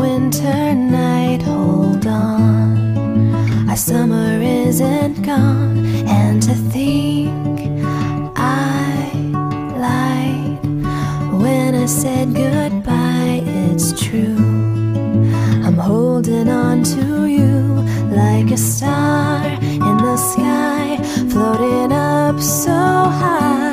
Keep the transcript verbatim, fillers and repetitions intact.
winter night, hold on, our summer isn't gone. And to think I lied when I said goodbye, it's true. I'm holding on to you like a star in the sky, floating up so high.